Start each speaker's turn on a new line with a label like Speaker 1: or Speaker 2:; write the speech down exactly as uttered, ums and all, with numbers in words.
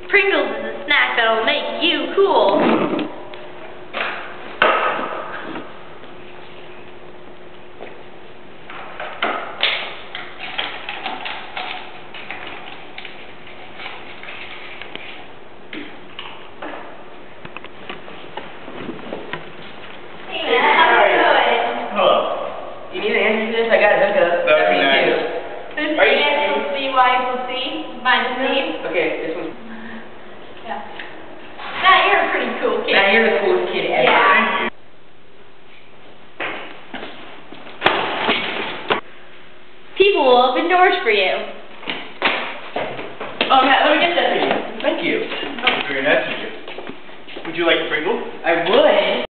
Speaker 1: Pringles is a snack that'll make you cool. Hey man, how's it going?
Speaker 2: Hello. You need an answer to this? I got a hookup.
Speaker 3: That'd be
Speaker 2: Me
Speaker 3: nice.
Speaker 2: too.
Speaker 1: This is
Speaker 2: Are you-
Speaker 1: A equals B, Y equals C, minus C.
Speaker 2: Okay, this one's.
Speaker 1: Yeah. Now you're a pretty cool kid.
Speaker 2: Now you're the coolest kid ever.
Speaker 1: Yeah.
Speaker 3: Thank you.
Speaker 1: People will open doors for you.
Speaker 2: Oh, Matt, let me get that for you. Thank you.
Speaker 3: Very nice of you. Would you like a Pringle?
Speaker 2: I would.